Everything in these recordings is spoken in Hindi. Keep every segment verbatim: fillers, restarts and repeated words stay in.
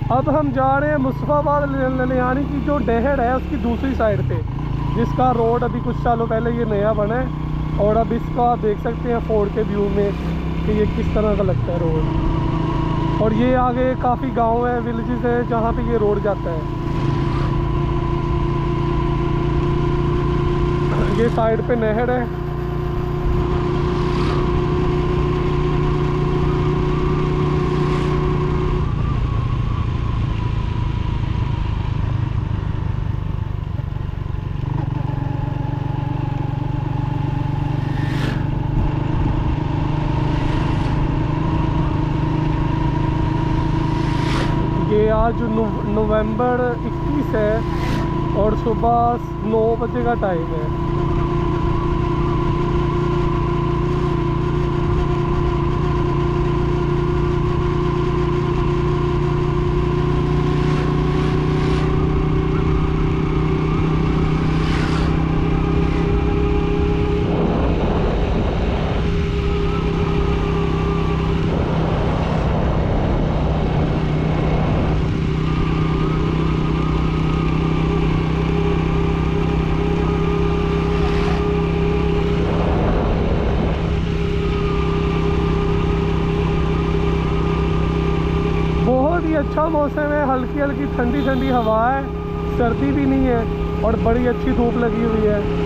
अब हम जा रहे हैं मुस्तफ़ाबाद ललियानी की जो नहर है उसकी दूसरी साइड पे, जिसका रोड अभी कुछ सालों पहले ये नया बना है। और अब इसका आप देख सकते हैं फोर्ड के व्यू में कि ये किस तरह का लगता है रोड। और ये आगे काफ़ी गांव है, विलेजेस है जहाँ पे ये रोड जाता है। ये साइड पे नहर है। ये आज नवंबर इक्कीस है और सुबह नौ बजे का टाइम है। अच्छा मौसम है, हल्की हल्की ठंडी ठंडी हवा है, सर्दी भी नहीं है और बड़ी अच्छी धूप लगी हुई है।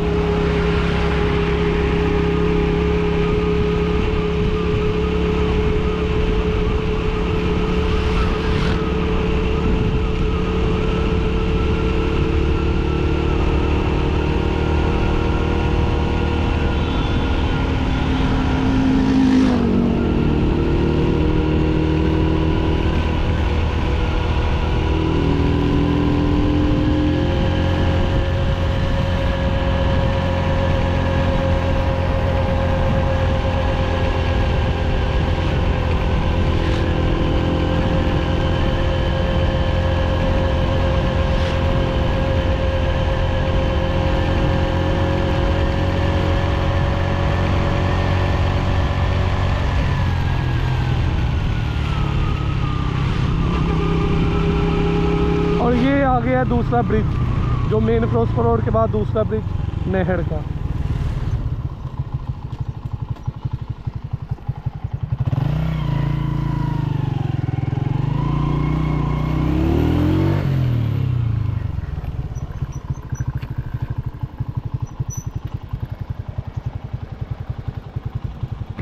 और ये आ गया दूसरा ब्रिज, जो मेन फिरोजपुर रोड के बाद दूसरा ब्रिज नहर का।